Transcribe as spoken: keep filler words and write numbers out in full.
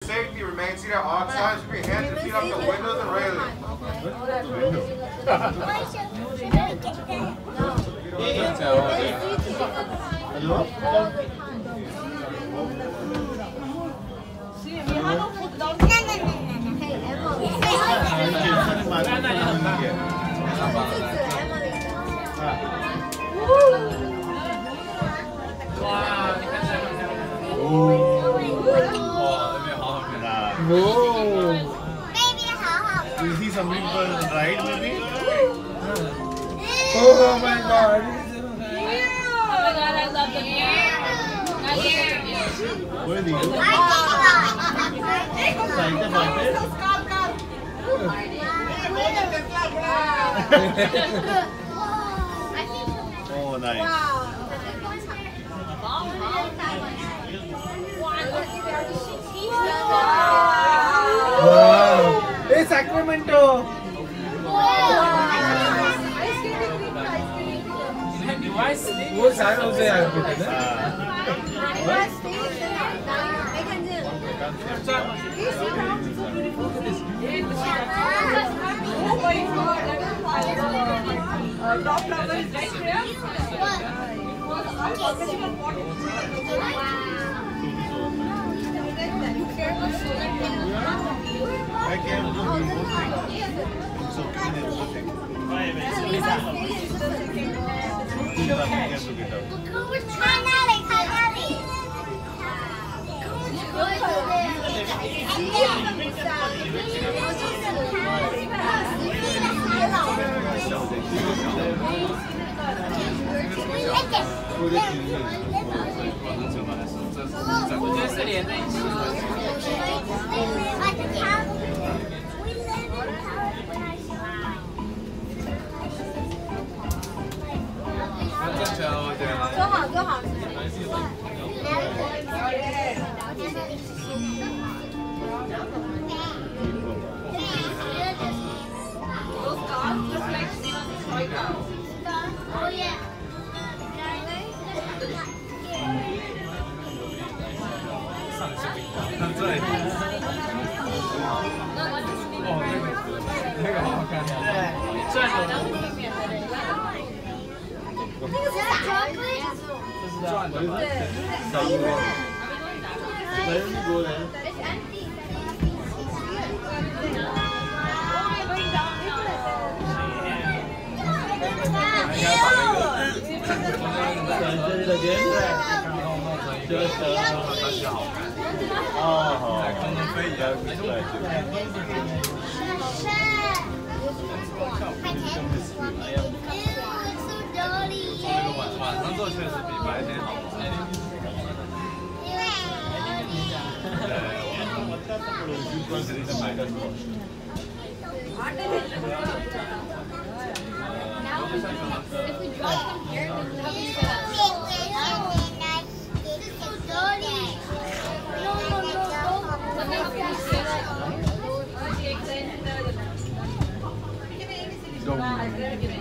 safety, remain seated at all times. Keep your hands and feet off the windows and railing. Whoa! You see something for ride, maybe? Oh my God! Oh my God, I love the mirror. Not here. Where are these? Oh, nice. Wow! Hey, Sacramento! वो सारे उसे याद करते हैं Top number is right here. I can't do both things. So clean and both things. 我觉得是连在一起的。正确哦，对。 坐好，坐好。Those cars look like toy cars. Oh yeah. 晚上做确实比白天好玩一点。对，我当时关键是买的多。 If we drive from here, we can have it set up. No, no, no, no. Let me have you set up.